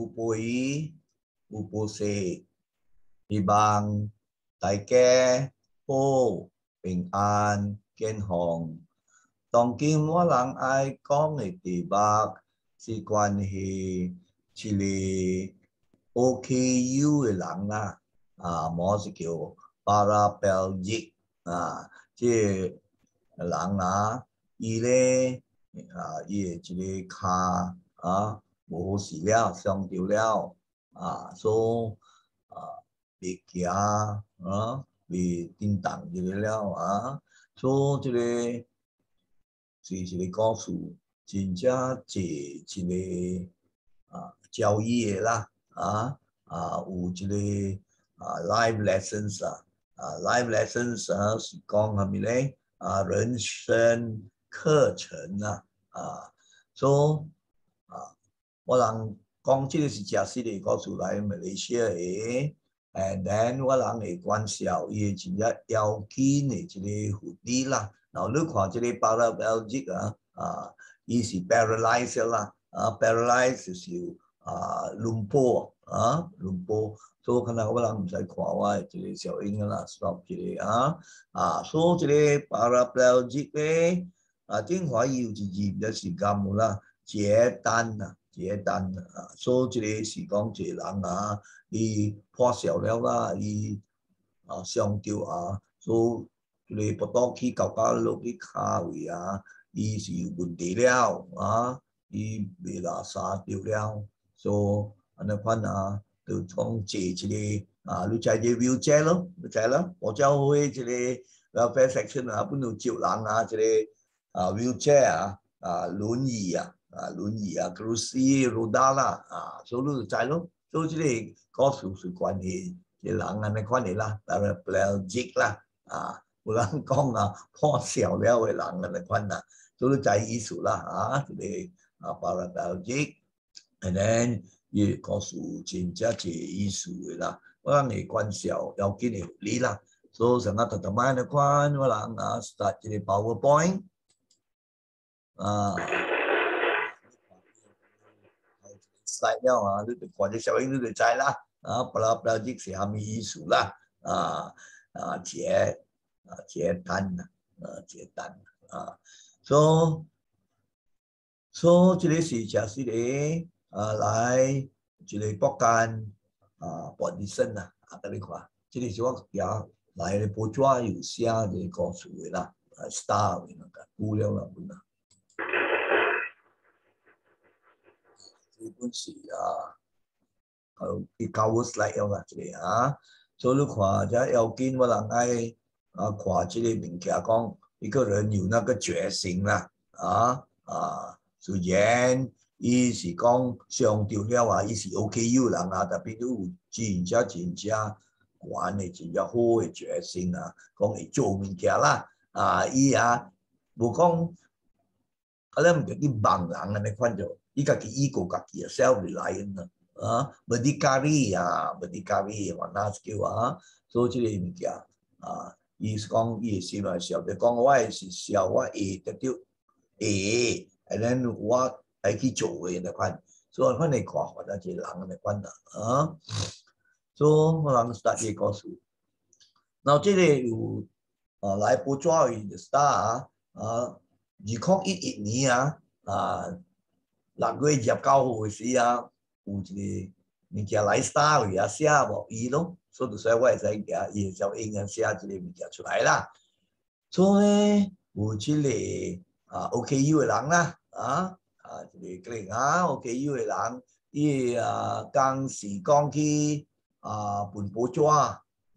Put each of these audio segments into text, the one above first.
Upoi, Upose, Hy vọng đại gia hô bình an, kiên hồng. Tòng kim mỗi lần ai có người tỷ bạc, sĩ quan thì chỉ là ok yêu lặng à, mỗi sự kiểu Paraplegic chứ lặng ý lệ ý chỉ là khá bố sĩ liệu, xong điều liệu số bị kia bị tin tặng gì liệu số chỉ là告诉真正这个教育啦有这个live lessons live lessons 是讲什么呢人生课程所以我人讲这个是假设的告诉来马来西亚的 and then 我人会关照伊真正要紧的这个福利啦。然後你看這個 Paraplegic 伊是 paralyzed 啦，paralyzed 就是輪坡輪坡，所以可能我人唔使看我這個小英啦 ，stop 這個所以這個 Paraplegic 咧正話要一日嘅時間冇啦，簡單所以這個是講一個人伊破小了啦，伊上吊所以你不多去搞搞落去卡位伊是有問題了伊未拉沙掉了，所以安尼款就講借一個你在這 wheelchair 咯，你知啦，我教會這個 welfare section 本來招人這個wheelchair 輪椅cruise roda 啦所以你就知咯，所以這個告訴是關係，這人安尼款的啦 ，Paraplegic 啦有人講破小了嘅人嘅款所以就係意思啦這個Paraplegic and then 也告訴真正係意思嘅啦，我人嘅關照要緊嘅理啦，所以成日特特買嘅款，我人start 這個 PowerPoint slide 了你看這小英你就知啦Paraplegic是蝦米意思啦簡單所以這個是假設的來這個國間Buddhist你看這個是我也來的報紙有寫嘅告訴嘅啦 star 嘅估了啦本這本是啲舊 slide 了這個所以你看這要緊我人愛看這個物件講一個人有那個決心啦雖然伊是講上吊了伊是 OKU 人特別都有真正懸的真正好的決心講會做物件啦伊無講唔叫佢盲人安尼款就伊家己ego家己self-reliant berdikari 話哪叫所以這個物件伊是講伊是來笑就講我是笑我會得到and then 我會去做嘅那款，所以款嘅看法就係人嘅款所以我人 start 嘅告訴，然後這個有來報紙嘅 start 2011年6月29號嘅時有一個物件來 start 嘅寫無伊咯。所以我會使夾伊就應該寫一個物件出來啦。所以有一個OKU 嘅人啦，一個可能OKU 嘅人，伊當時講去本報紙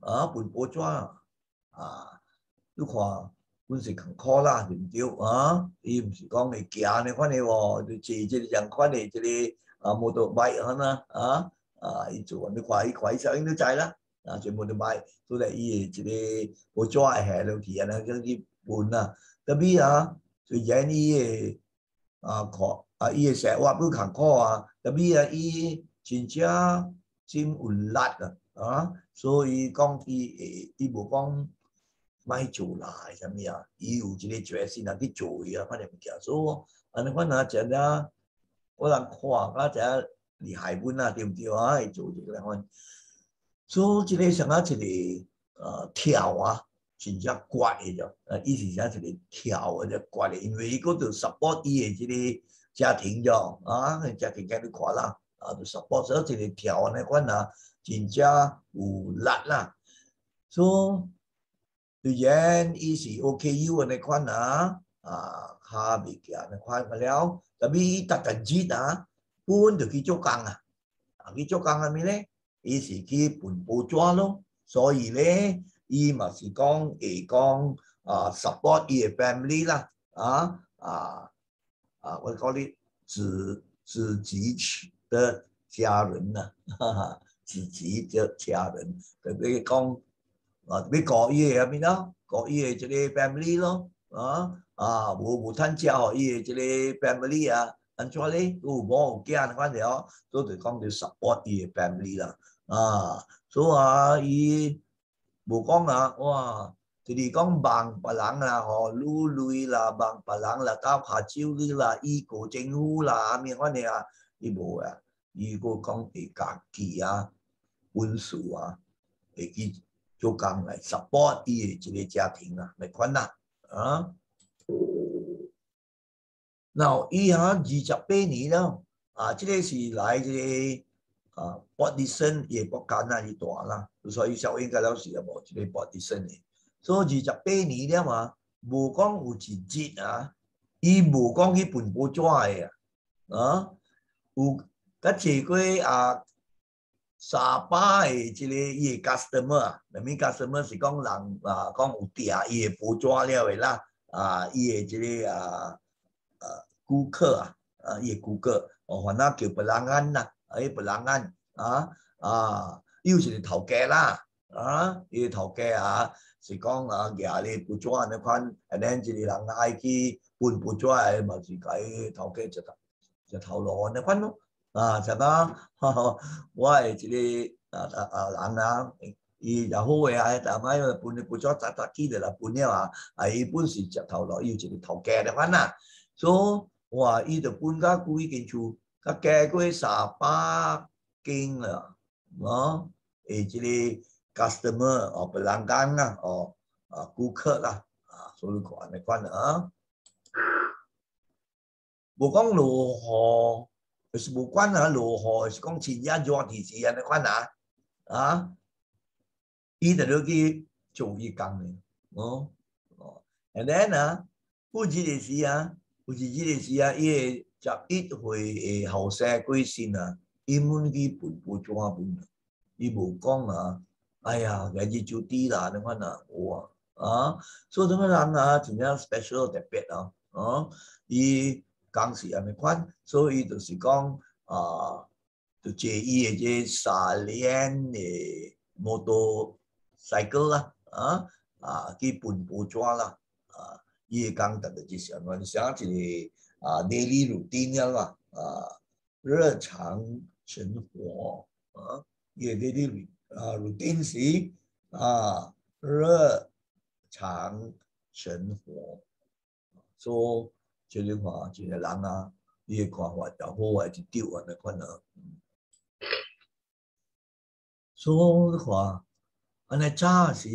你看本是坎坷啦，對唔對伊唔是講會行呢款嘅喎，就坐這個樣款嘅這個摩托車伊做你看伊小英都知啦。全部都買，所以伊這個報紙係落去咁去搬特別雖然伊看伊嘅生活不坎坷特別伊真正真有力所以講伊無講買做啦什麼伊有這個決心去做反正物件，所以安尼款真正我人看這厉害本啊，对不对啊？做这个款，所以这个像啊一个跳啊，真正怪的着，意思像一个跳的就怪的，因为伊个就 support 伊的这个家庭着啊，家庭给你看啦，啊，就 support 所以一个跳的款啊，真正有力啦，所以虽然伊是 OKU 的款啊，下物件的款个了，但是伊逐日日啊，本就去做工啊，去做工係咩咧？伊是去分布纸咯，所以咧，伊嘛是講會講support 伊嘅 family 啦，我講你子集的家人啦，子集的家人，特別講你顧伊嘅咩咯？顧伊嘅即個 family 咯，無趁食互伊嘅即個 family 啊。安怎咧？有某有囝款了，都就講要 support 伊嘅 family 啦。所以伊無講哇，就是講幫別人啦，擼淚啦，幫別人啦，交下手哩啦，依個政府啦，咩款嘅伊無啊。伊個講會家己本事會去做工來 support 伊嘅一個家庭啦，咪款啦，嗱，伊28年咯，即個是來即個Buddhist 嘅國家那裡大啦，所以小應該了是有無即個 Buddhist 嘅，所以28年了嘛，無講有一日伊無講去分布紙嘅有甲坐過300嘅即個伊嘅 customer 咩 customer 是講人講有訂伊嘅布紙了嘅啦，伊嘅即個顧客伊嘅顧客，反正叫別人按啦，伊別人按伊有一個頭家啦，伊個頭家是講舉咧布紙安尼款，然後一個人愛去分布紙誒，嘛是甲伊頭家一頭路安尼款咯，像我誒一個人伊又好誒，但係分布紙扎起嚟啦，分了伊本是一頭路，伊有一個頭家安尼款啦，所以哇！伊就搬到幾間厝，甲加過300間啦，即個 customer 別人間顧客啦，所以看安尼款啦無講落雨，就是無管落雨，是講天熱熱天時安尼款伊就落去做伊工嘅，and then 有一個時有一個時伊個11歲嘅後生過身伊muốn去分布紙本，伊無講哎呀，日日就啲啦，你看有所以咁人真正 special 特別伊講是安尼款，所以就是講就借伊嘅這3年嘅motorcycle啦，去分布紙啦。伊會講特別就是像一個daily routine 啦，日常生活伊個 daily routine 是日常生活，所以即個話一個人伊個看法就好一丟安尼款所以話安尼早時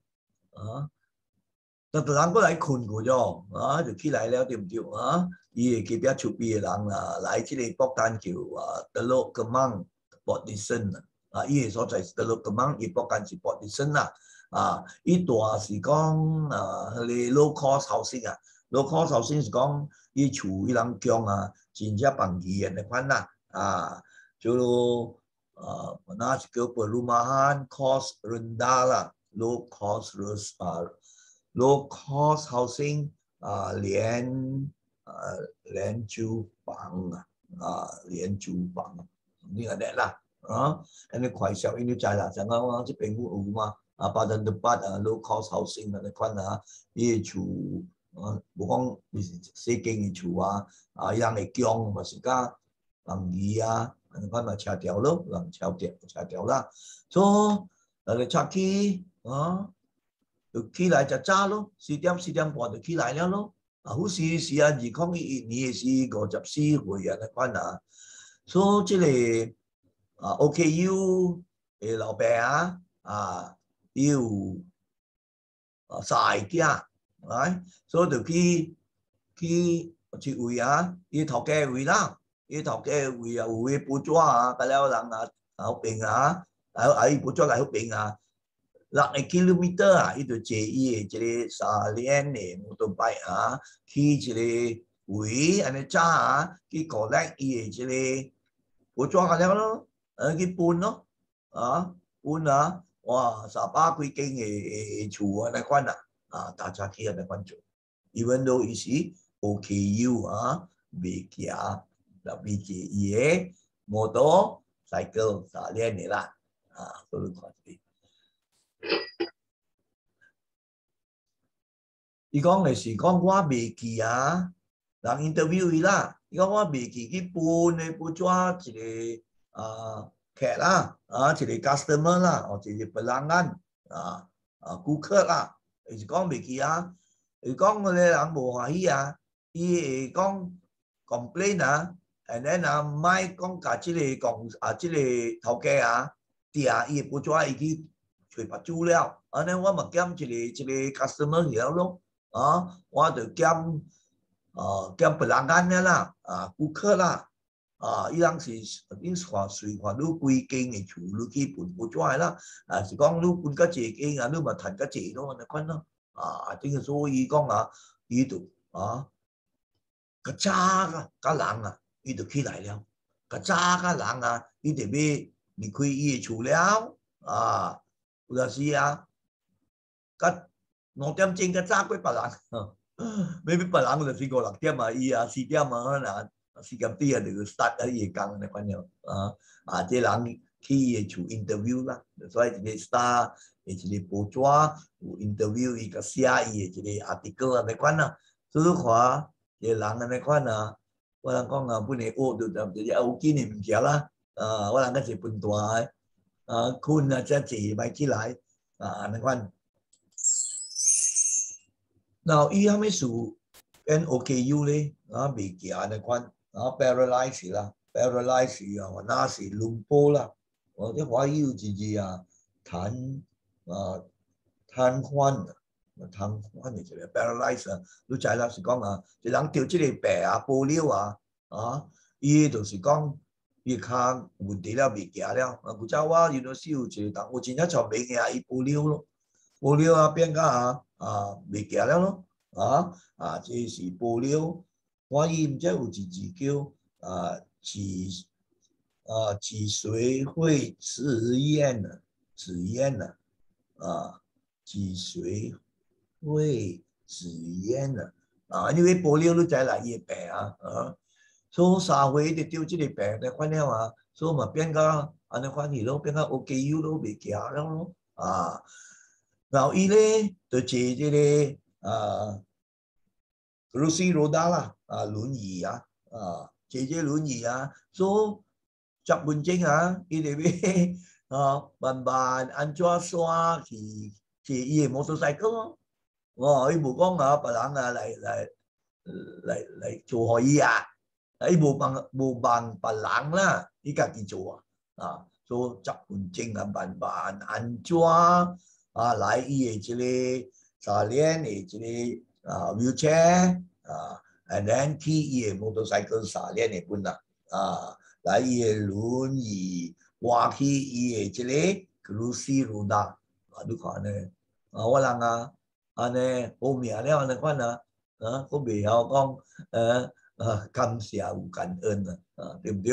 但係人過來困過咗，就起來了對唔對伊嘅隔壁厝邊嘅人來即個博丹橋Teluk Kemang Buddhist伊嘅所在是Teluk Kemang，伊博丹是 Buddhist啦，伊大是講佢 low cost housing，low cost housing 是講伊厝伊人強真正房義安尼款啦，就那是叫 perumahan cost rendah 啦 ，low cost housing 廉租房廉租房，呢個啦咁你快小因你知啦，像我這邊有嘛巴登的巴low cost housing 嗰款伊厝無講你是細間嘅厝伊人會強嘛是甲房義咁款嘛拆掉咯，人拆掉啦，所以你拆起就起來就早咯，4點半就起來了咯。好似2021年嘅時54歲安尼款所以这个OKU 嘅老闆要曬啲所以就去一位伊頭家位啦，伊頭家位有位補助咁了人好平伊補助嚟好平6 kilometer 伊就借伊嘅一個3輪嘅摩托拜去一個位安尼揸去 collect 伊嘅一個補助咁了咯，去搬咯搬哇300幾間嘅厝安尼款大家去安尼款做 ，even though 伊是OKU 未行，特別借伊嘅摩托 cycle 3輪嘅啦所以看啲。伊講嘅是講我未記人 interview 伊啦，伊講我未記去搬嘅補助一個客啦，一個 customer 啦，或者一個 pelanggan 顧客啦，伊是講未記伊講我哋人無歡喜伊會講 complain and then 賣講甲即個講即個頭家啲伊補助伊去找別資料，安尼我咪減一個 customer 了咯。我就兼pelanggan啦，顧客啦，伊人是隨看你幾間嘅厝，你去搬補助啦，是講你搬較濟間你咪賺較濟咯，安尼款咯，所以講伊就較早甲人伊就起來了，較早甲人伊就要離開伊嘅厝了，有陣時甲5點鐘較早過別人，maybe 別人就是5、6點伊4點4點啲就 start 伊嘅工嚟款樣，啲人去伊嘅厝 interview 啦，所以一個 start 一個補助有 interview 伊個寫伊嘅一個 article 安尼款所以看啲人安尼款我人講本嚟學到就有見嘅物件啦，我人嗰時笨大嘅，困真濟咪起來安尼款。Now 伊係咪屬 NOKU 咧？未行安尼款，paralyze 啦 ，paralyze 或者是lump 啦，或者懷疑有一個癱瘓嘅一個 paralyze 你知啦，是講一人得這個病玻璃伊就是講伊腳問題了，未行了。古早我有陣時有一個我真正從未行伊玻璃咯，玻璃變甲未行了咯，這是玻璃。我伊唔知有一字叫脊髓會遲延脊髓會遲延因為玻璃你知啦，伊個病所以3歲就得這個病咧，款了所以嘛變甲安尼款去咯，變甲 OKU 咯，未行了咯然後伊咧就坐這個kursi roda 啦輪椅坐這輪椅所以10分鐘伊就要慢慢安怎刷去坐伊個摩托cycle伊無講別人來做予伊伊無幫別人啦，伊家己做所以10分鐘慢慢安怎來伊個這個3輪的這個wheelchair and then 去伊個摩托cycle 3輪的本來伊個輪椅換去伊個這個 kursi roda 你看呢我人安尼好命了安尼款我未曉講感謝有感恩對不對？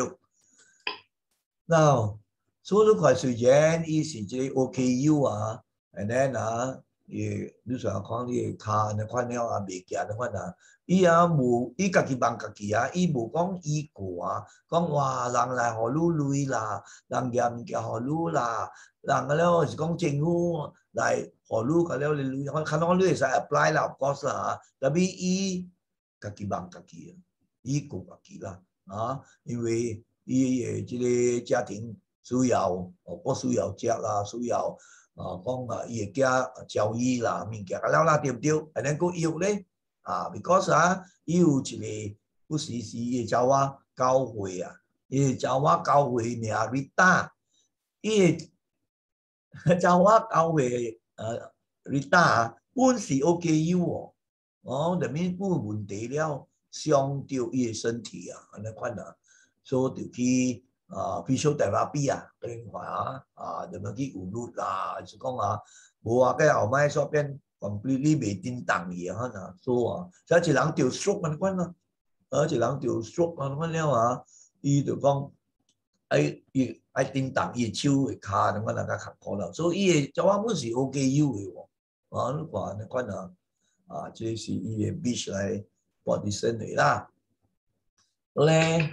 嗱，所以你看雖然伊是這個 OKU and then你想看你腳安尼款了未行安尼款伊無伊家己幫家己伊無講伊過講哇人來互你累啦，人驗物件互你啦，人了是講政府來互你個了你看到你會使 apply 啦 of course 啦但係伊家己幫家己伊過家己啦因為伊嘅這個家庭需要不需要食啦，需要講伊嘅囝教育啦物件了啦對不對？and then 佫有咧because伊有一個不時時會走教會伊查我教会名 Rita， 伊查我教会Rita 本是 OKU 哦，哦，入面本问题了，伤到伊的身体啊，安尼款啊，所以就去physiotherapy 啊，等话就要去有律啦，是讲无个后摆煞变 completely 袂叮当伊啊，呐，所以一人着 stroke 安尼款啊，一人着 stroke 安尼款了伊就讲。伊爱叮当伊手诶骹，等我人家较苦恼，所以伊诶查我本是 OKU 诶喎，你看你看这是伊诶 beach 来 Buddhist 诶啦，咧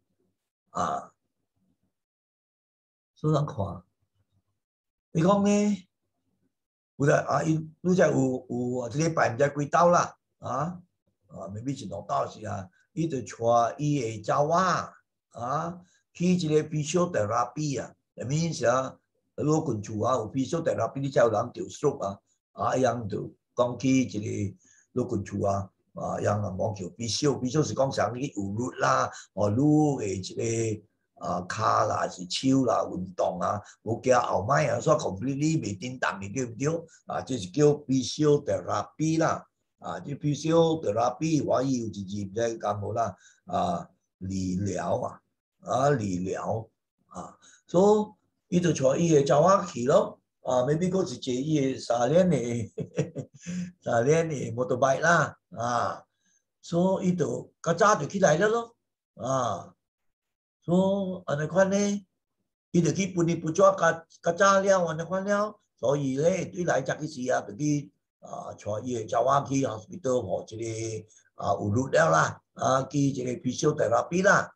所以咱看，你讲咧，有啦伊才有即个拜毋知几斗啦，maybe 一两斗是伊就带伊诶查我去一个 physiotherapy 那面是老近厝有 physiotherapy 你才有人着 stroke 伊人就讲去一个老近厝伊人摸叫 physio 是讲啥去有力啦，愈诶一个骹啦是手啦运动无惊后摆所以 completely 袂叮当的对不对？这是叫 physiotherapy 啦，这 physiotherapy 我有一字唔知讲无啦，理疗理疗所以伊就带伊个查某去咯，maybe 佫是坐伊个3年的3年的 motorbike 啦所以伊就较早就起来了咯所以安尼款呢，伊就去分哩不抓较早了安尼款了，所以咧对来遮个时就去带伊个查某去 hospital 互一个有律了啦去一个 physiotherapy 啦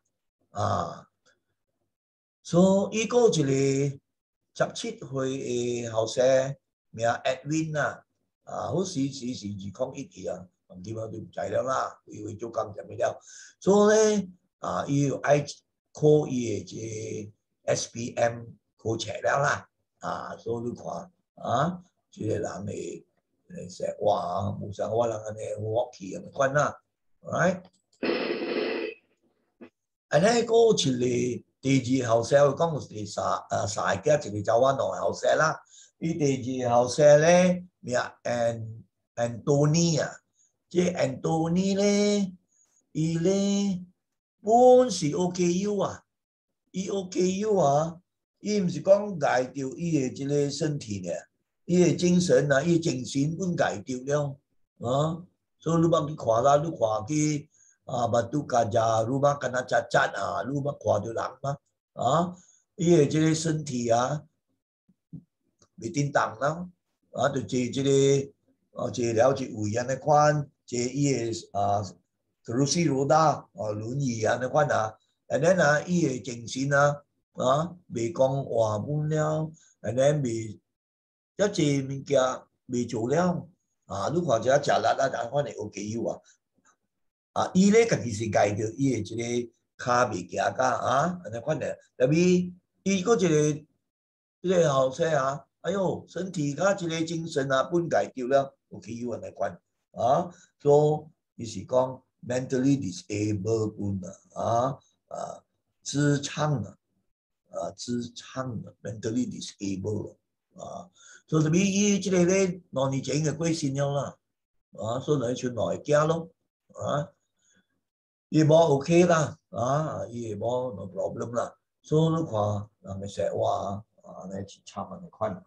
所以伊个一个17岁的后生名 Edwin 啦好时是2012基本就唔知了啦，因为做工啥物了，所以咧伊又爱考伊的这 SPM 考册了啦所以你看这个人的说话无像我人安尼我去安尼款啦 ，right？ 安尼个一个第二后生，讲是第三个一个查我两个后生啦。伊第二后生咧名 Anthony 这 Anthony 咧，伊咧本是 OKU 伊 OKU 伊毋是讲碍着伊的即个身体呢，伊的精神伊精神本碍着了所以你捌去看啦，你看去。batu kaja rumah kena cacat rumah kuat orang伊的这个身体袂叮当啦就坐这个坐了一位安尼款，坐伊的cruise road轮椅安尼款and then伊的精神袂讲话本了and then 袂遮济物件袂做了你看遮食力安款的 OKU伊咧家己是碍着伊的即个骹袂行安尼款的，特别伊个一个后生哎哟，身体甲一个精神本碍着了，OKU安尼款所以伊是讲 mentally disabled 智障mentally disabled 所以特别伊即个咧2年前就过身了啦所以来像两个囝咯伊无 OK 啦伊无 no problem 啦，所以你看人个说话安尼是差安尼款。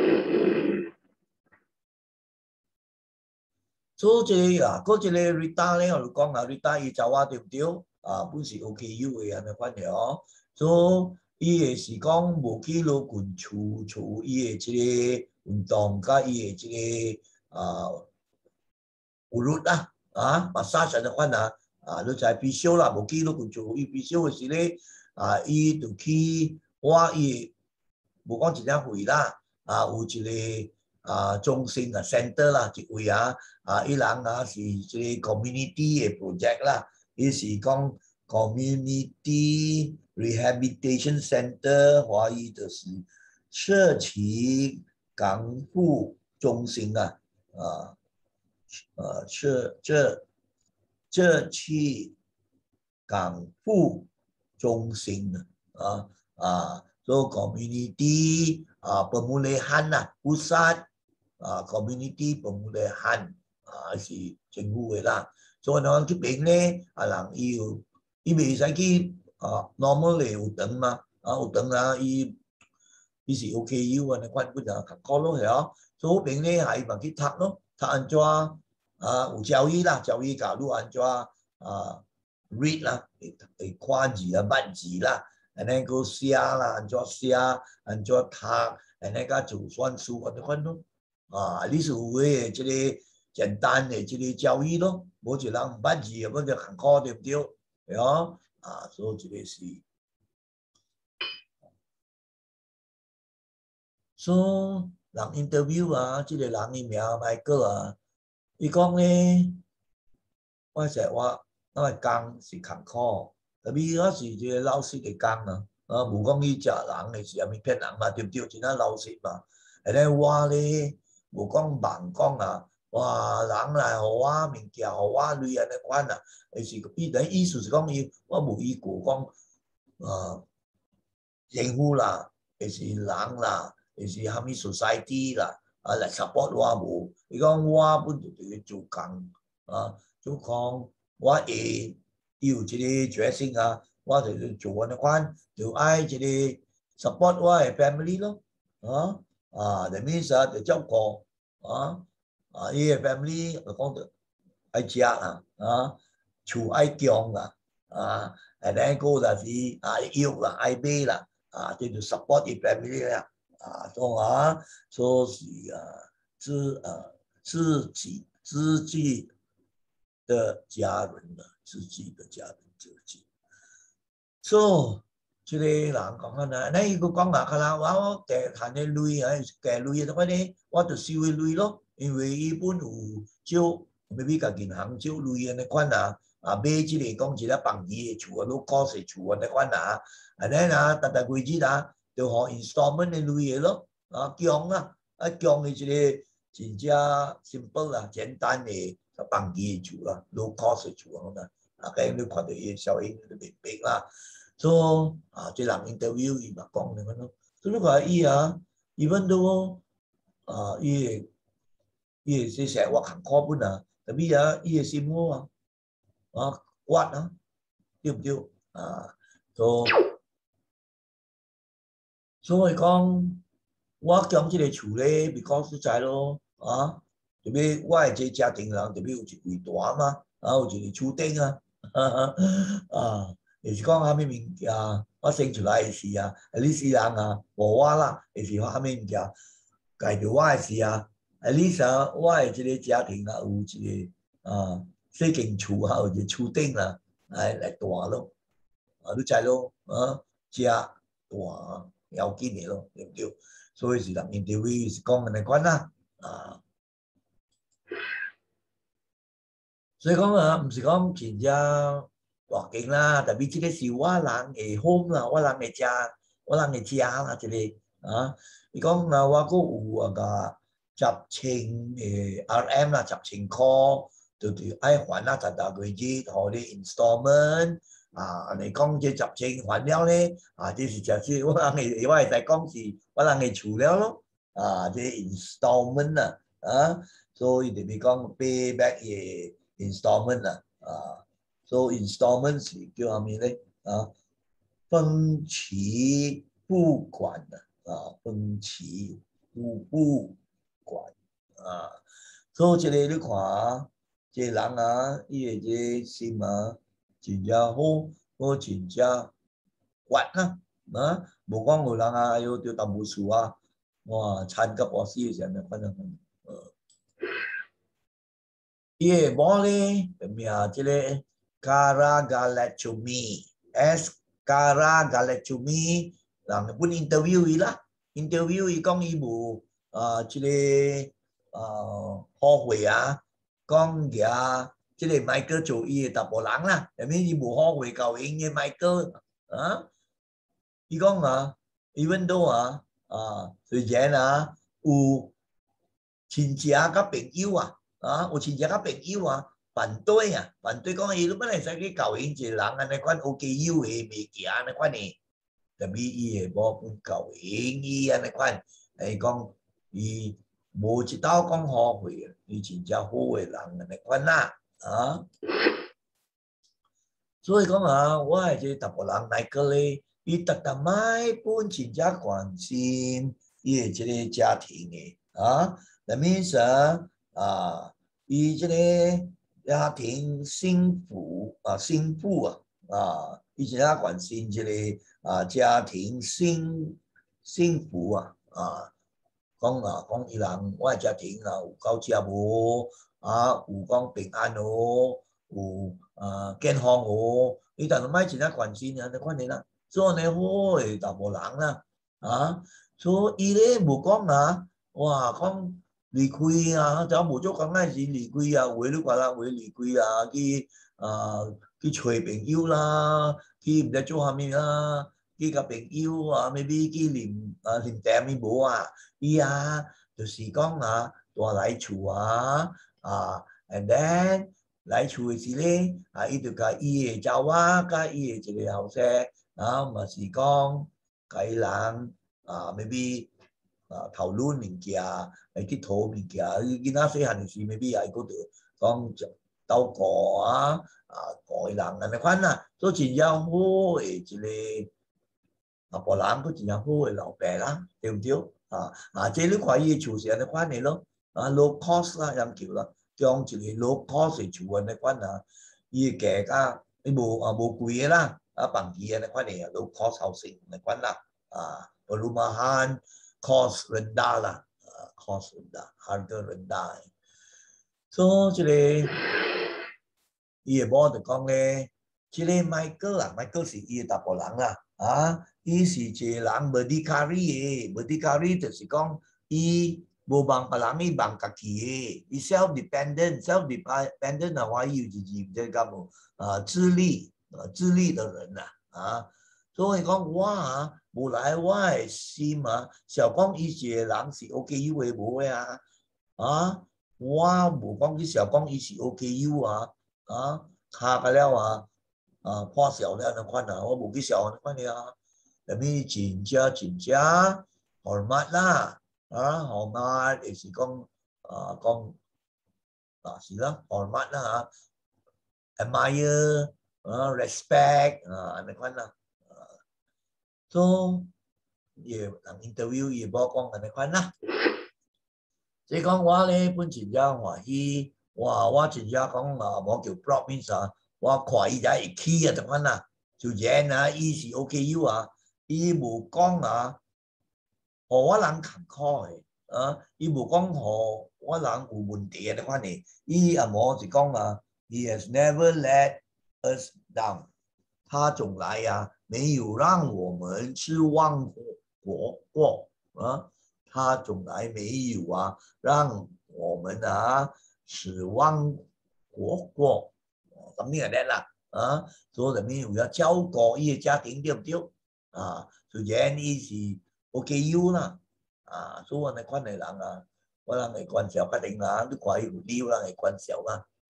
所以这个一个 Rita 咧，我就讲Rita 伊查我对不对本是 OKU 的安尼款了所以伊个是讲无去老近厝伊的即个运动，甲伊的即个有律啦massage 安尼款你知必修啦，无记录佢做伊必修嘅时咧，伊就去伊无讲一领会啦，有一个中心center 啦，一位伊人是一个 community 嘅 project 啦，伊是讲 community rehabilitation center， 华语就是社区康复中心社区康复中心so community pemulihan pusat community pemulihan si chính phủ là so nó cái bệnh này là yêu vì sao cái normal là ủ tận mà ủ tận là ý是 OK 要啊，你關本就講咯係啊，所以病咧係bằng cái thắc咯，thắc安怎有教育啦，教育教育安怎read 啦，會看字啊、捌字啦，然後個寫啦，安怎寫，安怎讀，然後個做算術安怎款咯，你是有嘅即個簡單嘅即個教育咯，冇一人唔捌字，咁就坎坷對唔對？係啊，所以這個是。So 人 interview 即個人嘅名Michael伊講咧，我成日話我嘅工是坎坷，特別我是即個老師嘅工無講伊食人嘅是咪騙人嘛，對唔對？真係老實嘛。然後我咧無講盲講哇人來互我物件，互我類安尼款是伊等意思是講伊我無意過講政府啦，是人啦。是蝦米 society 啦，嚟 support 我無？伊講我本就對佢做工做工，我會有一個決心我就做安尼款，就愛一個 support 我嘅 family 咯，that means 就照顧伊嘅 family 就講到愛食厝愛強and then 個就是愛育啦，愛買啦，就 support 伊 family 啦。懂說是自己的家人自己的家人自己。So 這個人講那伊個講可能我計賺嘅鐳計鐳嘅話我就收嘅鐳咯，因為伊本有少maybe 個銀行少鐳嘅款買這個講一個房子嘅厝都高勢厝嘅款and then 大規矩就學 installment 嘅類嘢咯，強強嘅一個真正 simple 啦，簡單嘅房子嘅厝啦 ，low cost 嘅厝啦，咁你看到伊效應就明白啦。所以即人 interview 伊嘛講咁樣咯，所以你看伊even though伊係成日話坎坷本特別伊係心魔屈對唔對所以講，我講這個厝咧 ，because 實在咯，特別我係這家庭人，特別有一位大嘛，有一個厝頂就是講蝦米物件，我生出來時你世人無我啦，就是蝦米物件，介紹我時你想我係這個家庭有一個細間厝有一個厝頂啦，來大咯，你知咯，遮大。要緊嘅咯，對唔對？所以是人 interview 是講嘅款啦，所以講唔是講真正環境啦，特別這個是我人嘅 home 啦，我人嘅家啦，這個你講我個有10,000嘅 RM 啦，10,000塊，就愛還啦，大個月互你 installment。你講這10,000還了咧，這是就是我人嘅，我係在講是我人嘅厝了咯，這 installment 所以特別講 pay back 嘅 installment so installment 是叫咩咧？分期付款分期付款所以這個你看，這人伊嘅這心真正好真正屈無講有人要到淡薄厝哇慘甲我死嘅時候，反正伊個某咧名即個 Karagalectomy Karagalectomy 人本 interview 伊啦 interview 伊講伊無即個後悔講嘢即個 Michael 做伊嘅大波人啦，入面伊無後悔教英嘅 Michael伊講even though雖然有親戚甲朋友有親戚甲朋友反对啊，反对讲伊你本来使去教因一个人安尼款 OKU 的物件安尼款呢，特别伊会无去教因伊安尼款，伊讲伊无一道讲好话，伊真正好诶人安尼款啦，啊，所以讲啊，我诶即个达波人来个咧，伊逐摆本真正关心伊诶即个家庭诶，啊，那面说啊，伊即个。家庭幸福啊，幸福啊，伊真正关心这个家庭幸福啊，讲伊人我家庭有够食无有讲平安哦，有健康哦，伊逐摆真正关心安尼款的啦，所以呢好诶大部人啦，所以伊咧无讲哇讲。离开啊，就无足刚开始离开啊，有诶你看啦，有诶离开啊，去找朋友啦，去毋知做啥物啦，去甲朋友maybe 去啉茶咪无啊，伊就是讲大来厝and then 来厝诶时咧，伊就甲伊诶查某甲伊诶一个后生，嘛是讲甲伊人maybe 讨论物件。来去讨物件，囡仔细汉诶时，maybe 也佫着讲斗顾顾人安尼款啦，做真正好诶一个别人佫真正好诶老爸啦，对毋对？即你看伊诶厝是安尼款诶咯，low cost 啦，人叫啦，将一个 low cost 诶厝安尼款伊诶价格伊无贵诶啦，房期安尼款诶low cost housing 安尼款啦，perumahan cost rendah 啦。cost rendah, harga rendah. So 即个伊诶某就讲咧，即个 Michael 是伊诶达波人啦，伊是一个人 berdikari 就是讲伊无望别人，伊望家己诶，伊 self-dependent 啊，我有一字毋知讲无自立的人所以讲我无来我诶心想讲伊一个人是 OKU 诶无诶我无讲去想讲伊是 OKU卡个了破晓了那款我无去想那款的但是真正hormat啦hormat 就是讲是啦 hormat 啦admire respect 安尼款啦。So 伊人 interview 伊无讲安尼款啦，所以讲我咧本真正欢喜，我真正讲无叫 promise 我看伊才会起就款啦，就然伊是 OKU 伊无讲互我人坎坷诶伊无讲互我人有问题安尼款诶，伊也无是讲he has never let us down， 他总来没有让我们失望过他总来没有让我们失望过咁呢個啦所以入面有要照顧伊嘅家庭對唔對雖然伊是 OKU 啦所以我哋款嘅人我人會關照家庭你看伊有理由人會關照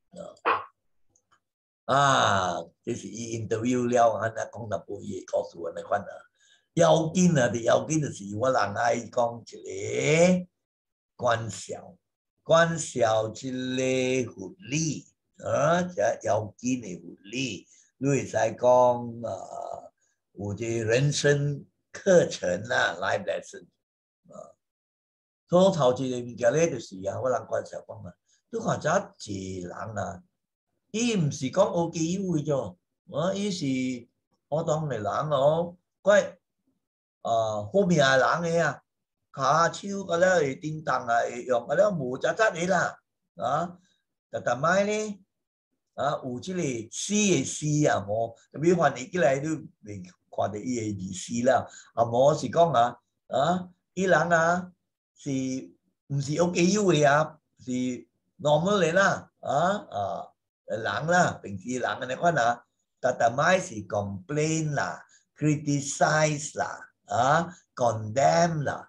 這是伊 interview 了安尼講淡薄伊會告訴我哋款要緊就是我人愛講一個關照即個福利這要緊嘅福利你會使講有啲人生課程life lesson所以頭一個物件咧就是我人關照講你看這一個人伊唔是講 OKU 嘅伊是普通嘅人怪好命嘅人嘅骹手個了會叮當會用個了無雜雜嘅啦但賣咧有即個詩嘅詩無特別翻譯起來你未看到伊嘅字詩啦無是講伊人是唔是 OKU 嘅是 normal 嘅啦人啦平時人安尼款但賣是 complain 啦 criticize 啦condemn 啦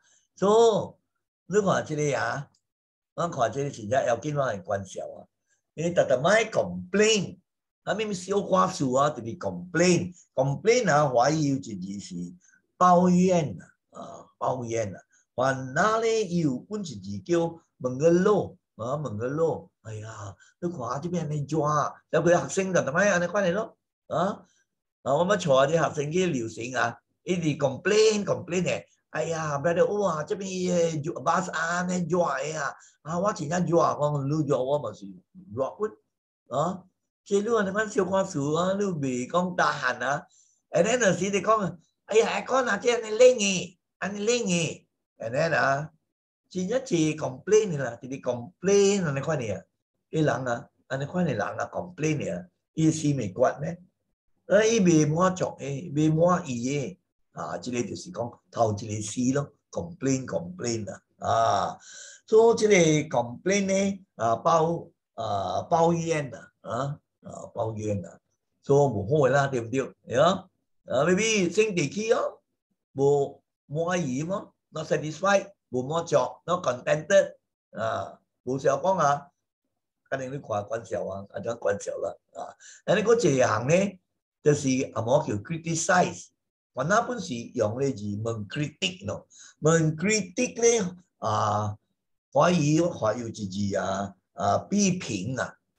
所以你看這個我看這個真正要緊我係關照你特特咪 complain， 啊咪咪小话事啊，就是 complain 啊，华语有一字是抱怨啊，抱怨啊，还那咧有本一字叫问个路啊，问个路，哎呀，你看这边你抓，有佢学生特特咪安尼款嚟咯，啊，我咪坐啲学生嘅流程啊，一直 complain 嘅。哎呀 ，brother， 哇，这边巴士安尼热呀，啊，我真正热，我你热我嘛是热骨，啊，即你话你讲小看事啊，你未讲大汉啊，and then 有时你讲，哎呀，讲啊，即安尼冷嘅，安尼冷嘅，and then 啊，真正是 complain 啦，就是 complain 安尼款嘅，啲人啊，安尼款嘅人啊 complain 嘅，伊是未决呢，伊未满足嘅，未满意嘅。啊，这个就是讲头一个词咯 ，complain 啊，所以这个 complain 呢，抱怨抱怨所以无好啦，对不对？啊，maybe 升地气哦，无满意咯 ，not satisfied， 无满足 ，not contented， 啊，无想讲啊，肯定你看关笑啊，啊，怎关笑啦啊，但你嗰一项呢，就是阿毛叫 criticize。我那本是用咧字问 critic 咯，问 critic 咧可以有一字批评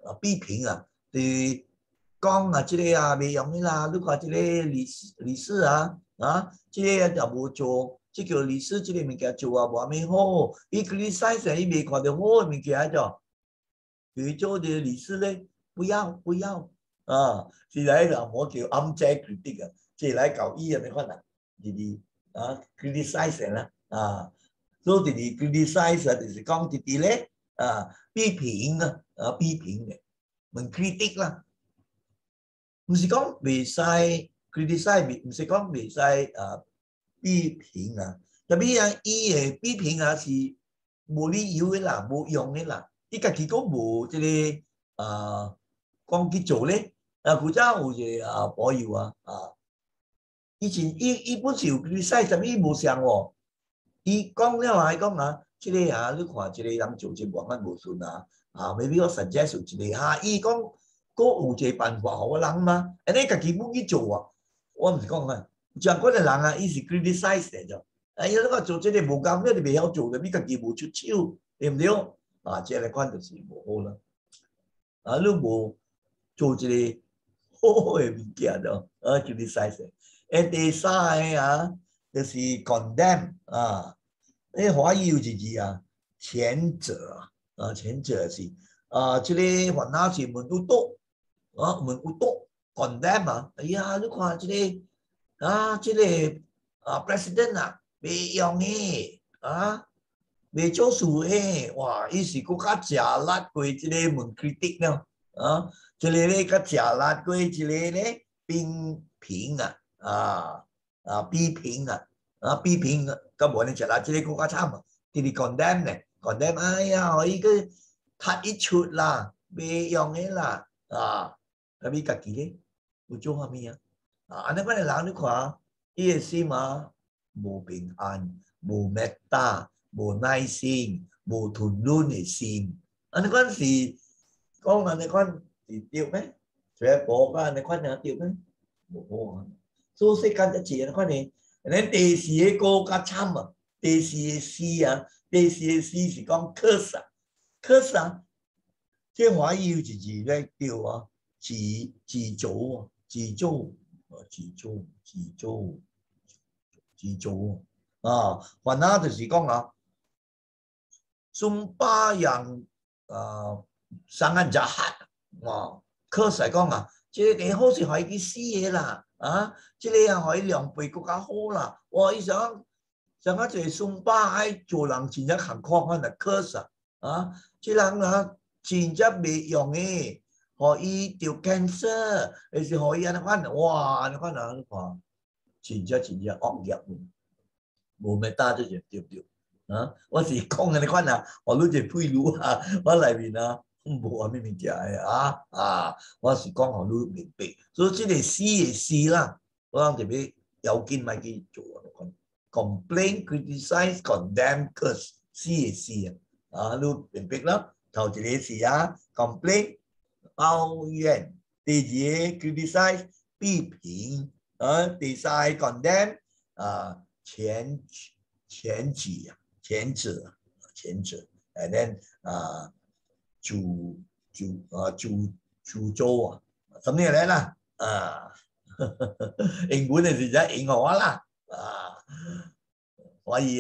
就是讲啊，这个啊未用的啦，你看这个历史这个就无做，这叫历史这个物件做啊无咩好，伊 criticize 伊未看到好嘅物件就，比如做啲历史咧，不要啊，是嚟就我叫暗遮 critic 啊。即来搞伊啊，你看啦，就是criticize 啦，所以就是 criticize 就是讲直直咧批评批评嘅，问 critic 啦，唔是讲未使 criticize，唔是讲未使批评啊，特别伊嘅批评是无理由嘅啦，无用嘅啦，伊家己讲无即个讲去做咧，古早有一个保佑以前伊本是有佢使什么无相哦，伊讲了还讲即个你看即个人做即忙无顺maybe 我 suggest 有一个伊讲佫有一个办法互人嘛，安尼家己要去做我毋是讲像嗰个人伊是 criticize 嚟咗，哎呀，你讲做即个无咁，你未晓做嘅，你家己无出手，对唔对？即个款就是无好啦，你无做一个好嘅物件咯，criticize。第三个就是 condemn 华语有一字前者前者是这个烦恼是问有多问有多 condemn 哎呀，你看这个这个president 未用诶未做事诶，哇，伊是更加食力过这个问 critic 咯这个咧较食力过这个咧批评批评批评咁无你食啦，即个更加惨就是 condemn 咧 ，condemn 哎呀，伊个踢一出啦，未用嘅啦咁伊家己咧有做下物安尼款嘅人你看，伊嘅心无平安，无មេត្無耐心，無屯論嘅心，安尼款是講安尼款是對咩？全部安尼款係對咩？無好所以世間一切安尼款嘅，咱第四個較慘第四個詩第四個詩是講 curse 即華語有一字咧叫自造煩惱就是講sumpah yang sangat jahat curse 係講即個好似可以死嘅啦即個可以兩倍更加好啦哇伊想一個 sumpah 做人真正坎坷款嘅 curse 即人真正未用嘅可以得 cancer 還是可以安尼款哇安尼款你看真正惡業無咩打咗就對唔對我是講安尼款我攞隻配料我內面無咩物件我是講互你明白，所以即個詩嘅詩啦，我特別要緊咪去做complain, criticize, condemn, curse 詩嘅詩你明白啦，頭一個是complain 抱怨；第二 criticize 批评，第三 condemn 前者，and then 主周咁樣嚟啦，英文係就英語啦，所以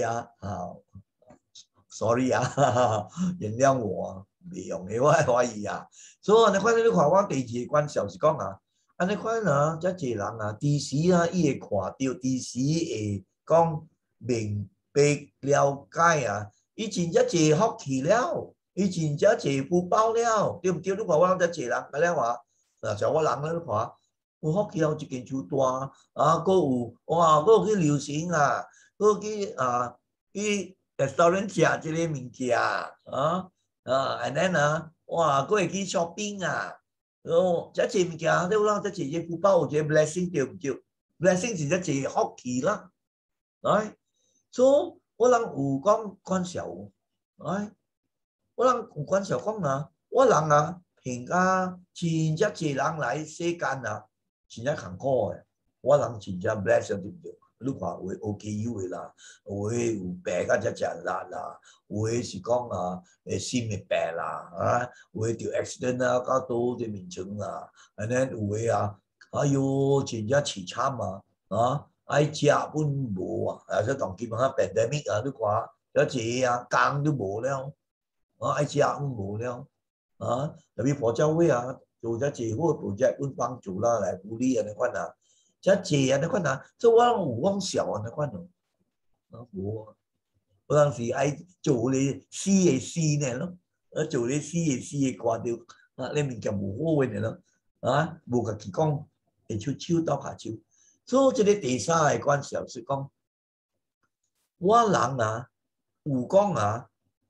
sorry 原諒我，未用嘅我可以所以你看你看我第二個關係是講你看即係人第時伊會看到，第時會講明白了解以前真係福氣了，以前真係福報了，對唔對？你看我真係人嘅咧話，像我人咧你看，有福氣了一間厝大佫有佫有去旅行佫去restaurant 食一個物件and then 佫會去 shopping 這些物件，你有人這些福報有一個 blessing 對唔對 ？blessing 是這些福氣啦，所以我人有講關係我人有關係講我人評價真正濟人來世間真正坎坷嘅，我人真正 bless 對唔對？你看有的 OKU 的啦，有的有病到只力啦，有的是講心會病啦，有的就 accident 到倒啲面床啦，and then 有的哎呦真正凄慘愛食本無即當基本上 pandemic 你看有這工都無了，愛食本無了特別佛教會做這些好 project 本幫助啦來鼓勵你看這濟你看所以我有講笑你看無有陣時愛做你死嘅死呢咯，做你死嘅看到你物件無好嘅咯無家己講會手到下手。所以這個第三個關係是講，我人有講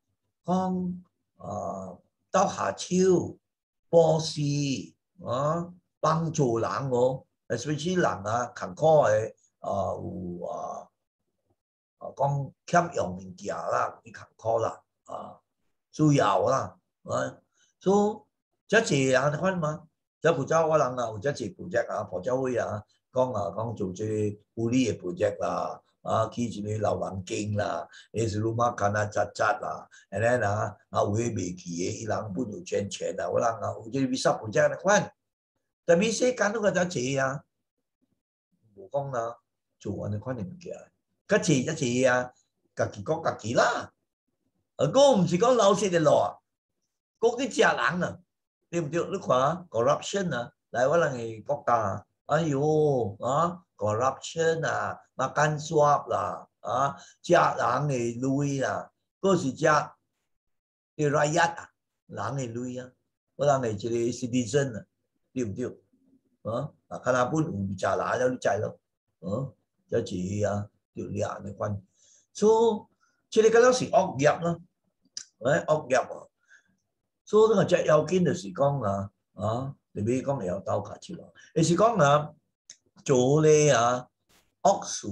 到下手幫事幫助人especially 人坎坷嘅有講欠用物件啦，你坎坷啦需要啦所以這濟人你看嘛，這佛教我人有這濟 project 佛教會講做這護理嘅 project 啦去一個老人經啦，你是魯馬看雜啦，and then 有啲未去嘅，伊人本有捐錢我人有這個 visa project 你看，但係世間都個濟無講做你看你物件，較濟一濟家己講家己啦，個唔是講老實的路個去食人對唔對？你看corruption來我人嘅國家哎呦corruption makan suap 啦食人嘅錢啦，嗰是食啲 rakyat 人嘅錢我人係一個 citizen 對唔對？看下本有食人了你知咯這濟就掠你看，所以這個敢若是惡業啦，惡業所以呢個只要緊就是講你咪講會鬥下手就是講做咧惡事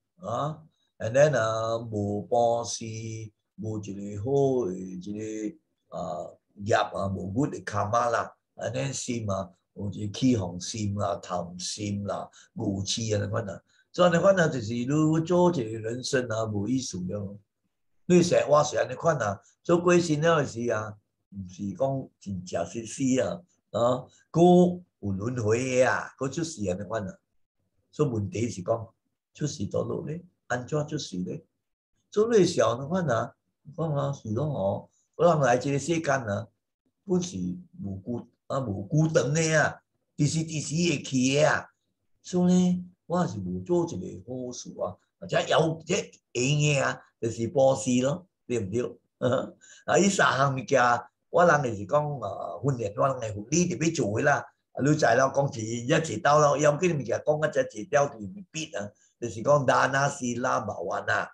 and then 無幫事，無一個好嘅一個業無 good 嘅karma啦 ，and then 心有一個起哄心啦、貪心啦、傲氣你看所以你看就是你做一個人生無意思了。你成日話成你看做過身了是唔是講真正死佫有輪迴嘅佫出事你看所以問題是講出事倒落咧，安怎出事咧？所以你時候你看講是講我人來這個世間本是無孤長嘅第時會去嘅所以呢我是無做一個好事這有這會嘅就是報事咯，對唔對？呢三項物件我人就是講訓練我人嘅護理特別做嘅啦。你知啦，講一齊到咯，有幾啲物件講一齊到就未必就是講Dhamma Sila Bhavana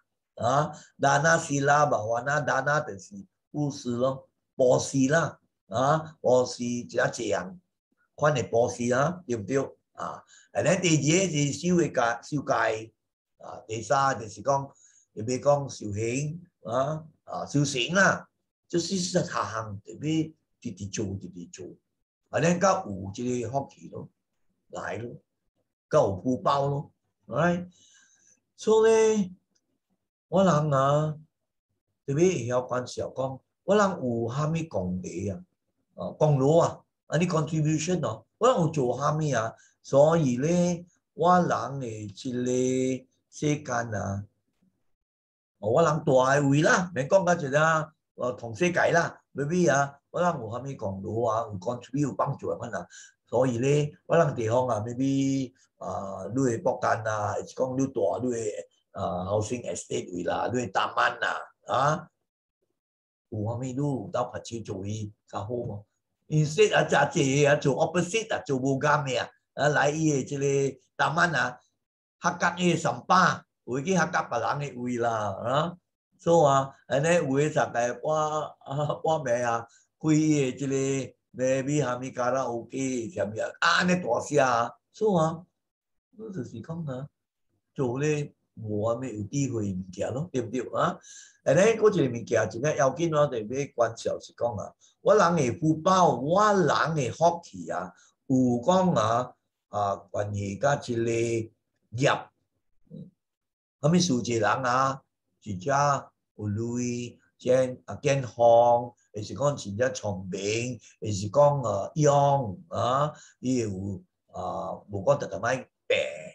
Dhamma Sila Bhavana Dhamma就是布施咯，布施啦布施這樣款嘅布施對唔對然後第二是修戒第三就是講特別講修行修行啦，就是三項特別直做。 咱甲有即个福气咯，来咯，甲有福报咯，right？所以呢，我人啊，特别会晓关照讲，我人有虾米功德啊，功劳啊，你 contribution 哦，我人有做虾米啊，所以咧，我人诶即个世间啊。我人大诶位啦，免讲甲一个同世界啦，maybe 啊，我人有虾米功劳啊，有 contribute 有帮助啊，款啊，所以咧，我人地方啊，maybe 你诶国家啊，是讲你大你诶housing estate 位啦，你诶大曼啦，有虾米你有斗拍手做伊较好无？instead 啊，真济啊做 opposite 啊，做无啱诶来伊诶即个大曼啊，合格伊诶上巴。有去合格别人嘅位啦，所以安尼有诶实在我咪开嘅即个maybe虾米卡拉 OK 啥物安尼大声，所以我就是讲做咧无虾米有智慧物件咯，对不对安尼嗰一个物件真正要紧，我哋要关照是讲我人嘅福报，我人嘅福气有讲关系甲一个业。虾米数字人真正有类健康，还是讲真正聪明，还是讲勇伊有无讲特卖病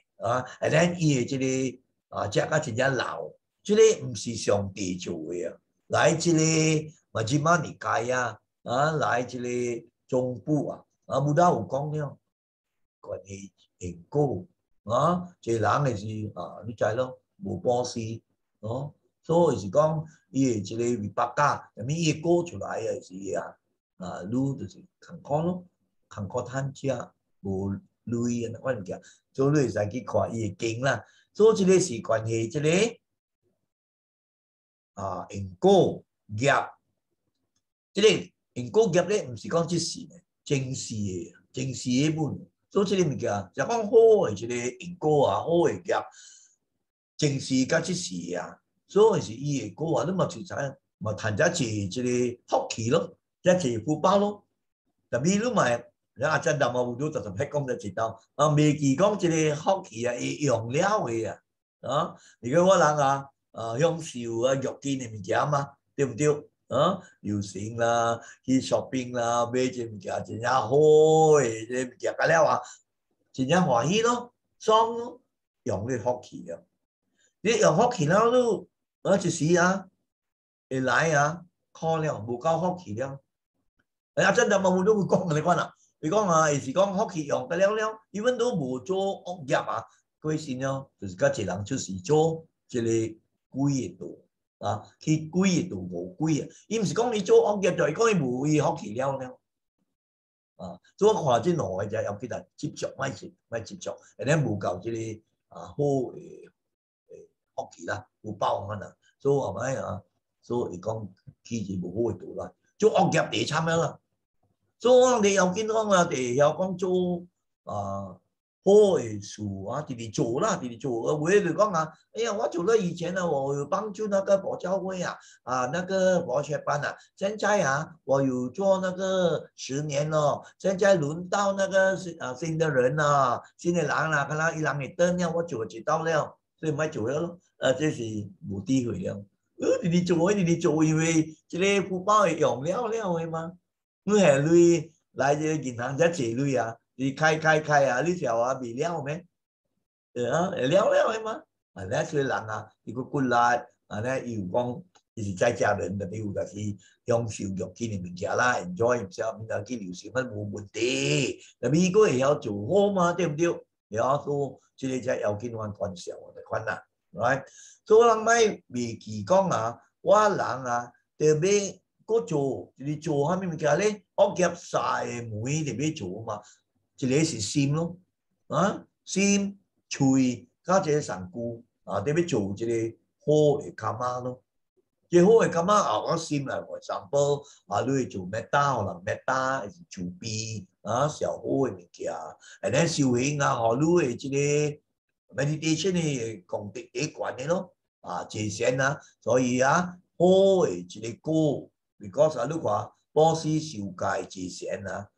and then 伊的即个食甲真正老，即个毋是上帝做的来即个马吉玛尼盖来即个中部布达有讲了，关于因果一个人的是你知咯？无保湿所以是讲伊诶即个尾巴架，下面伊果出来诶是愈就是坎坷咯，坎坷趁食无类啊，款物件，所以你会使去看伊诶经啦。所以即个是关系即个因果业，即个因果业咧，毋是讲即时诶，前世诶本。所以即个物件，就讲好诶即个因果好诶业。前世甲即世所以是伊诶果你嘛就知，嘛趁遮济即个福气咯，遮济福报咯。特别你嘛，阿只Dhamma有都特别讲得一道，未记讲即个福气会用了诶如果我人享受欲见诶物件嘛，对不对游行啦，去 shopping 啦，买一物件真正好诶，即物件甲了真正欢喜咯，爽咯，用你福气你用福气了，你一时会来可了，无够福气了。真的冇都会讲你讲你讲会是讲福气用得了，even 都无做恶业过身了，就是甲一人就是做一个鬼的道去鬼的道无鬼伊毋是讲你做恶业，就係講伊無伊福氣了所以我看即兩個就要記得接觸，咪接觸，然後無夠即個好誒福氣啦，有包所以係咪所以講起就無好嘅道啦，做惡業地參啦。所以我哋要見講哋要講做好嘅事直直做啦，直直做。我就講哎呀，我做了以前我有幫助那個佛教會那個佛學班現在我有做那個10年咯，現在輪到那個新的人新的人看到伊人會等了，我做就到了，所以咪做了咯。這是無智慧了。直直做，因為這個福報會用了嘅嘛。你係你來這銀行只借你你開你條未了咩？了嘅嘛？那所以人如果骨力伊有講，伊是在家人的，有就是享受欲見嘅物件啦 ，enjoy 唔少，面頭去旅行乜冇問題。但係如果會曉做好嘛，對唔對？然後即個只要緊我關照我哋款right？所以人咪未記講我人特別。個做你做蝦米物件咧？惡業曬梅特別做嘛，一個是心咯，心、喙加一個身軀特別做一個好嘅卡瑪咯。即好嘅卡瑪我心嚟為example你會做metta可能metta係慈悲上好嘅物件，然後修行你會即個 meditation 嘅功德幾關嘅咯，戒善所以好嘅一個歌。because 你看保持受戒之前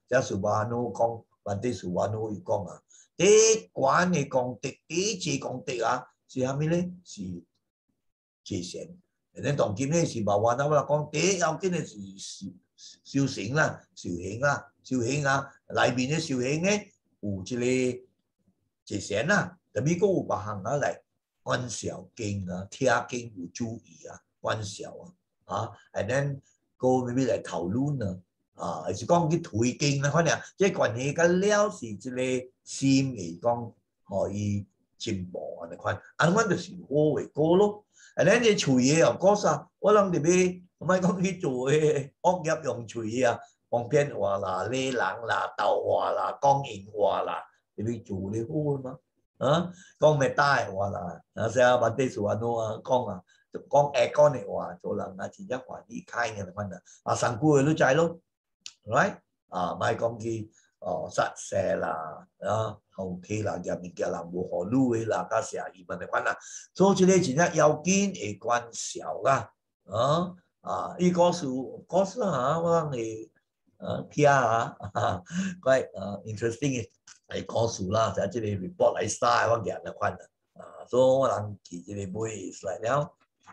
这是话侬讲，或者是话侬会讲啊。第一关的功德，第一节功德啊，是虾米咧？是戒善。你当今咧是无话那我讲，第一要紧的是修行啦，修行啦，修行啊，内面嘅修行咧有即个戒善啦，特别个有别项啊来观照经啊，听经有注意啊，观照啊，and then 个 maybe 来讨论啊。还是讲去推进啦，反正即关系甲了是即个心嚟讲，可以进步啊！你看，安款就是好嘅歌咯。啊，咱啲喙嘢又講啥？我諗入邊，唔係講去做嘅惡業用喙啊，講偏話啦、呢人啦、鬥話啦、講人話啦，入邊做你好嘛？啊，講咩大話啦？啊，成日或者是話喏啊，講啊，講愛講嘅話，做人啊，真正話離開嘅款啊，啊，上句都知咯。right 啊，唔係講佢殺蛇啦，啊後期啦，入面嘅人無何路嘅啦，加成移民嘅關啦，做出嚟真係要緊嘅關小啦，呢個是嚇，我哋聽啊，quite interesting 嘅個數啦，就係即係 report 嚟曬我嘅嘅關啦，所以我諗佢即係會嚟了，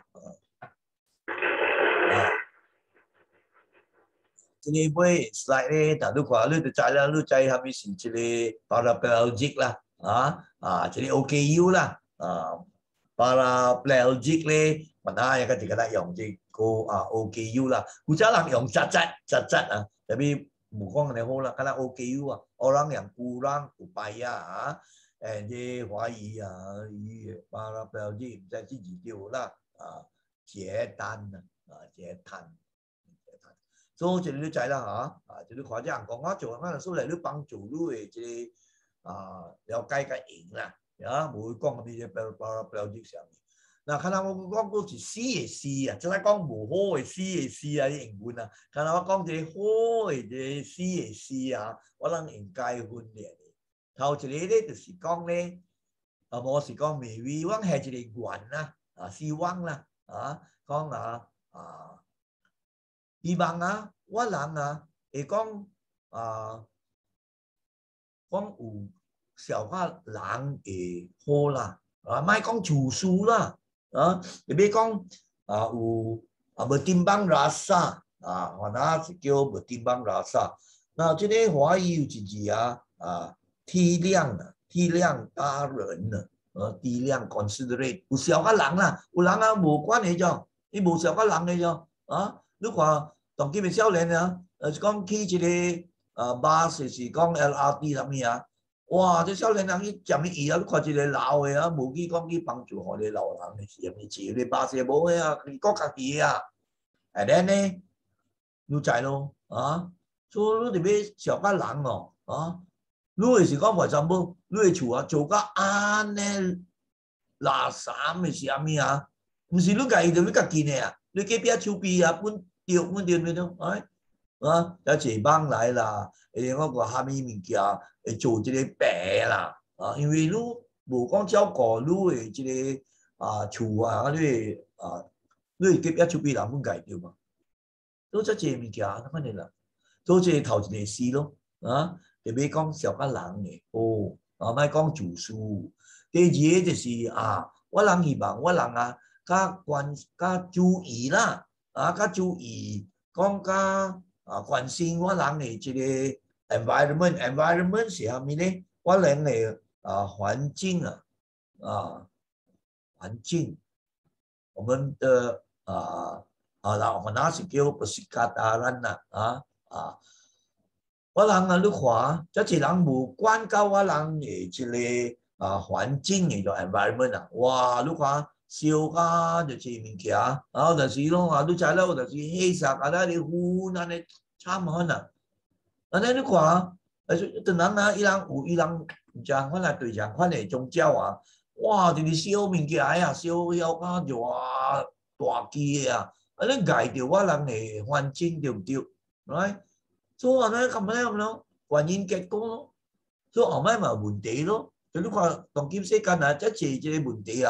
即個尾 slide 咧，但你看你就知啦，你知係咪是即個 Paraplegic 啦，即個 OKU 啦，Paraplegic 咧，問下有個啲個用即個OKU 啦，有啲人用扎啊，特別唔講你好啦，嗰個 OKU 啊，orang yang kurang upaya 誒啲華語語 Paraplegic 唔知自己叫啦，截單截攤。所以即係你知啦嚇，即係或者人講我做嗰陣時嚟都幫助你嘅即係了解個人啦，唔會講嗰啲Paraplegic上面。嗱，看下我講嗰是死嘅死啊，即係講唔好嘅死嘅死啊啲英文啊，看下我講啲好嘅啲死嘅死啊，我諗應該訓練嘅。頭一個咧就是講咧，我是講未微往係一個願啦，希望啦，講希望我人會講講有小可人會好啦，唔係講自私啦，特別講有bertimbang rasa，或者是叫bertimbang rasa。那這個華語有一字體諒他人體諒 considerate， 有小可人啦，有人無關係咗，你無小可人嘅咗，你看。當今嘅少年是講去一個巴士是講 LRT 什麼哇！這少年人去佔伊你看一個老嘅無去講去幫助我哋老人嘅是咩事？你巴士冇嘅佢國家己啊，and then 呢，你知咯所以你特別小家人你係是講為什麼？你係厝做個安呢垃圾嘅是啥物唔是你家己就你家己嘅你隔壁厝邊本。對，有一幫來啦，我個蝦米物件會做這個病啦，因為你無講照顧你嘅這個厝你隔壁厝邊人本解對嘛，都這些物件反正啦，都這頭一個事咯，特別講小個人嘅，唔係講自私。第二個就是我人希望我人較注意啦。較注意講較關心我人嘅即個 environment 是啥物咧？我人嘅環境環境，我們的我那是叫bersikap啦我人你看，即係人無關到我人嘅即個環境嘅個 environment哇！你看。燒就是物件，就是咯，你知啦，就是黑色你雲你參看你看，當然伊人有伊人唔像款對象款嘅宗教哇！就是燒物件燒了大機嘅你害到我人嘅環境對唔對？所以咁樣原因結果咯，所以後尾咪問題咯。你看當今世間即係這個問題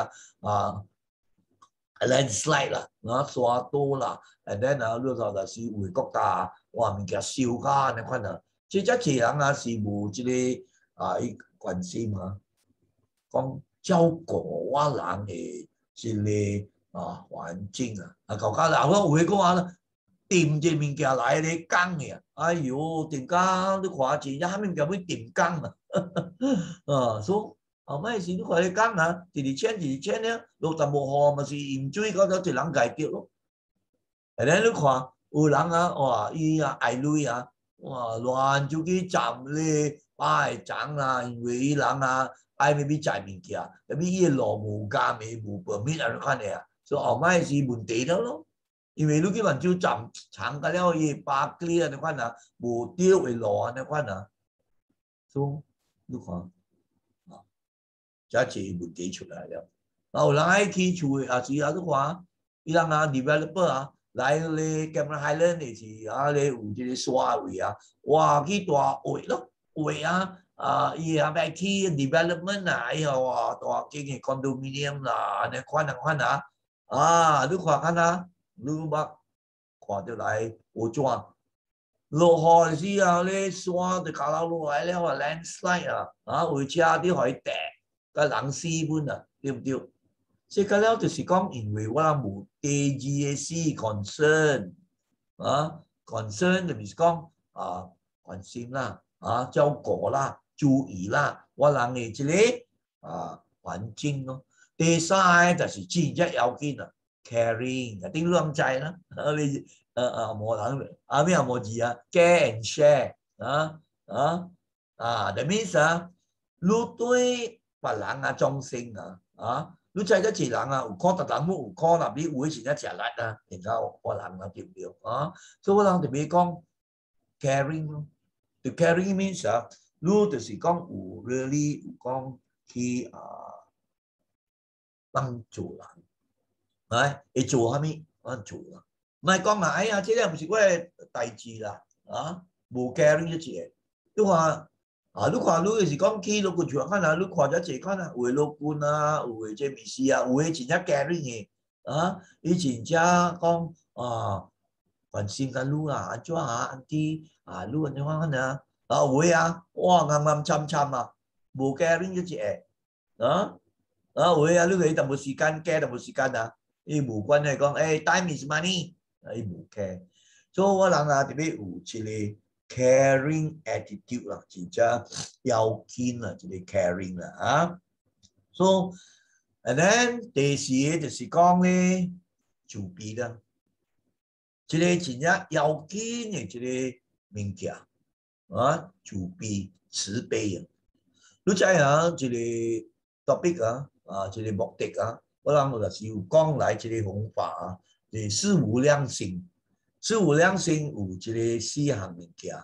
landslide 啦，沙多啦，and then 你就是為國家哇物件燒家你看即只济人啊是无即个伊关心啊，讲照顾我人的即个环境啊，搞到啦，我有诶讲啊，掂一物件来咧讲嘅，哎哟，电工你看钱，啥物物件要电工所以后摆时你看咧讲啊，2,000了，60无嘛是淹水，搞到一人家着咯。然后你看有人哇，伊爱累哇，乱就去站咧，拜长啦，因为伊人爱要载物件，但是伊路无加美无permit你看咧所以后摆是问题了咯。因为你去万州站长个了，伊巴kli你看无对的路你看所以你看这是问题出来了。有人爱去厝的是你看，伊人developer来咧 Cameron Highland 的是咧有即个沙位哇去大围咯，围伊要去 development 伊哇大间的 condominium 啦，你看你看你捌看到来有怎落雨时咧山就卡落落来了landslide 有车你互伊跌，甲人死本对不对？这个了就是讲，因为我人无第二个是 concern 就是讲关心啦照顾啦注意啦，我人的这个环境咯。第三个就是真正要紧caring， 顶两知啦，你无人咩无字care and share that means 你对别人忠心你知得一人有可能人有可能你有诶时阵食力然后我人对不对所以我人特别讲 caring 咯。The caring means 你就是讲有 really 有讲去帮助人，会做啥物帮助人，唔系讲哎呀，这个唔是我诶代志啦无 caring 一个，你看。你看，你就是讲去落去厝看你看遮济看有诶落君有诶这物事有诶真正 caring 诶伊真正讲关心甲你安怎安迪你安怎看有诶哇暗暗惨惨无 caring 一个有诶你可淡薄时间 care 淡薄时间伊无关系讲time is money， 伊无 care， 所以我人特别有一个。caring attitude 啦，真正要紧这个 caring 啦so and then 第四个就是讲咧慈悲啦，这个真正要紧的这个物件慈悲慈悲你知这个 topic 这个目的我人就是有讲来这个方法是四无量心。四无量心有这个4项物件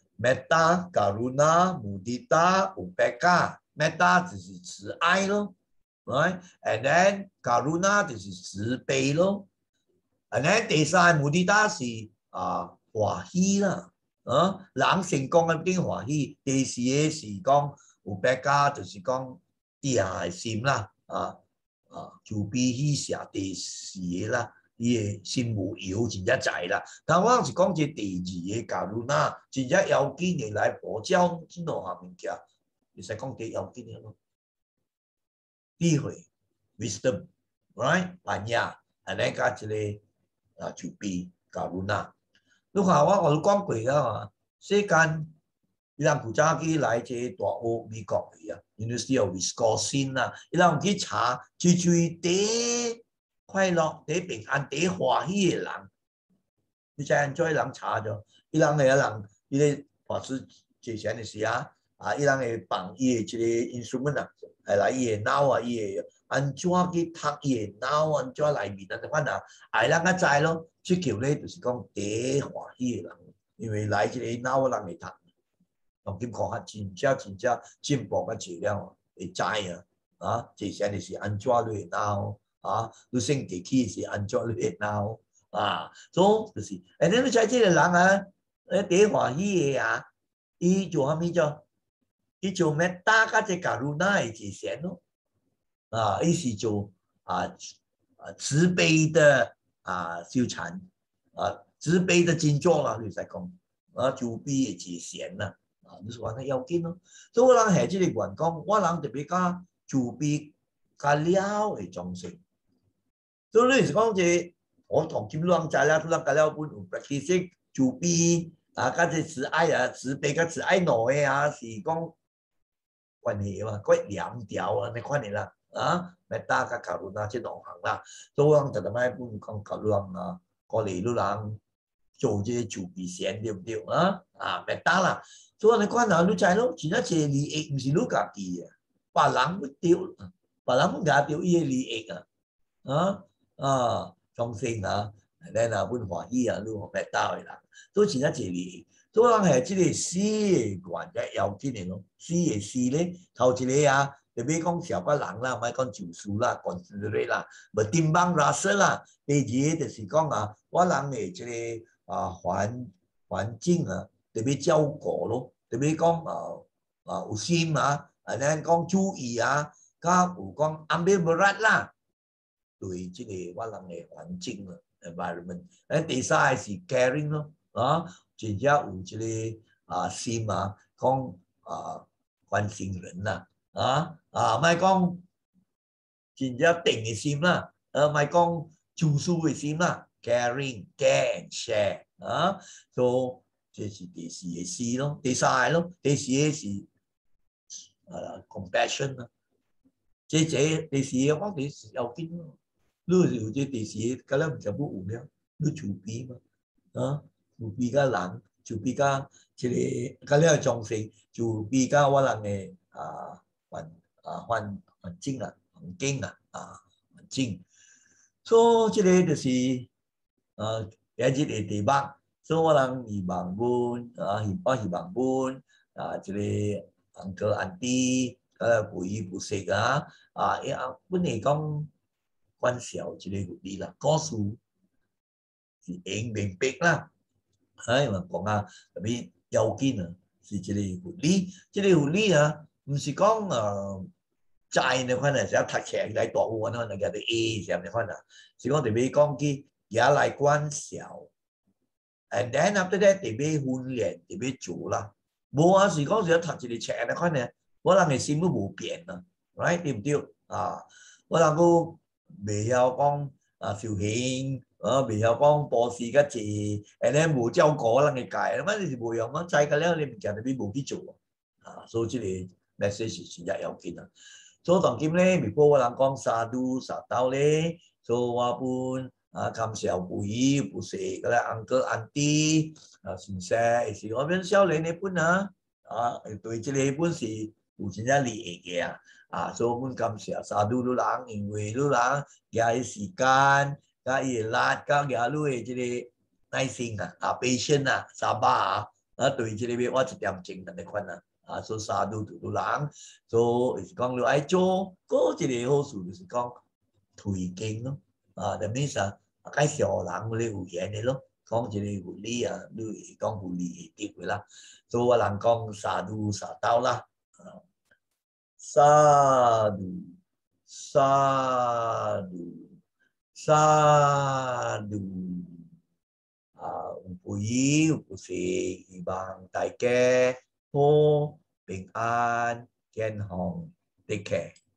，metta、karuna、mudita、upekkha。metta 就是慈爱咯 ，right？And then karuna 就是慈悲咯。And then 第三 mudita 是欢喜啦，人成功一定欢喜。第四个是讲 upekkha 就是讲定的心啦，慈悲喜舍第四个啦。伊诶心无有真正知啦，但我是讲这第二个假如真正要紧的来保障这两项物件，会使讲第要紧的咯。智慧 ，wisdom，right， ปัญญา，安尼甲一个慈悲假如你看我有讲过世间伊人古早起来这大学美国去University of Wisconsin 伊人有去查最第快乐、第平安、第欢喜的人，你知影做人查着，伊人伊个法师之前的时伊人会放伊的这个 instrument 来伊的脑伊的安怎去读伊的脑，安怎内面你看人知咯，这叫咧就是讲第欢喜的人，因为来这个脑人会读，当今看真正进步较济了，会知之前的是安怎类脑。你升地起是安怎热闹所以就是，你在这个人第欢喜的伊做啥物做？伊做metta甲这karuna的之前咯，伊是做慈悲的修禅慈悲的静坐啦，你在讲主必嘅自善啦，你話係要緊咯。所以我人係即係講講，我人特別加主必加了嘅眾生。所以你是講即我同金龍在啦，都人加了本 practice 主必加隻慈愛啊，慈悲加慈愛內嘅是講關係嘛，嗰兩條你看你啦，咪大家考慮下即兩行啦。所以我人就咁樣本講考慮過嚟都人。做這些主必善對唔對咪得啦，所以你看下你知咯，前一隻利益唔是你家己啊，別人會掉，別人會夾掉伊嘅利益眾生你嗱本歡喜你咪得嘅啦，所以前一隻利益，所以人係即個死嘅關係要緊嘅咯，死嘅死咧，頭一個特別講小個人啦，唔係講住書啦，講之類啦，咪點幫拉色啦，第二就是講我人嘅即個。環境特別照顧咯，特別講有心咱講注意加有講安排不力啦，對即個我人嘅環境environment。第三是 caring 咯，真正有即個心講關心人啦，唔係講真正定嘅心啦，唔係講做事嘅心啦。Caring, care, and share 所以這是第四個 C 咯，第三咯，第四個是compassion 啦。這第四個我哋是要緊咯，你有這第四個，咁樣唔就不有了，你主必嘛，主必個人，主必個這個咁樣眾生，主必個我人嘅環境環境，所以這個就是有一個地方，所以我人希望本我希望本即個uncle auntie陪伊陪食本嚟講關照即個福利啦，故事是硬明白啦，因為講特別要緊是即個福利，即個福利唔是講債你看成日讀冊嚟大學你看嘅 A 成你看是講特別講佢。也來關照 ，and then after that 特別訓練特別做啦。冇是講是讀一個冊，你看呢，我人嘅心都冇變啦 ，right 對唔對我人個未曉講修行，未曉講布施個字 ，and then 冇照顧人嘅界，乜你是冇用知嘅了，你唔見特別冇去做所以這個 message 是真要緊所以當今咧，如果我人講沙都沙道咧，所以我本。感謝陪伊陪食嗰啲 uncle auntie 先生，是我們少年嘅本對這個本是有真正利益嘅所以我們感謝沙都老人，因為老人嘅時間、加伊力、加伊嘅這個耐心patient沙巴對這個我一點精神嚟看所以沙都老人，所以是講你愛做，嗰一個好處就是講推薦咯。就咩事介紹人你有緣嘅咯，講一個護理你講護理嘅啲啦，所以我人講沙都沙道啦，沙都沙都沙都陪伊陪食，希望大家好平安健康，take care。